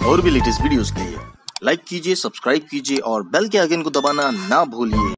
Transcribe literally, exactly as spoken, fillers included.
और भी latest videos के लिए लाइक कीजिए, सब्सक्राइब कीजिए और बेल के आइकन को दबाना ना भूलिए।